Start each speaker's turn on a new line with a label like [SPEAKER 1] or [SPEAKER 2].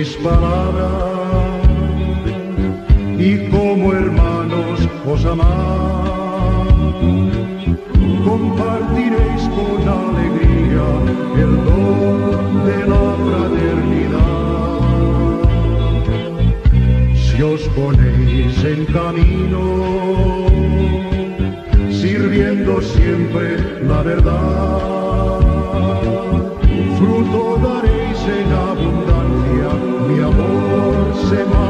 [SPEAKER 1] mis palabras y como hermanos os amar. Compartiréis con alegría el don de la fraternidad. Si os ponéis en camino, sirviendo siempre la verdad, fruto daréis en abundancia, mi amor se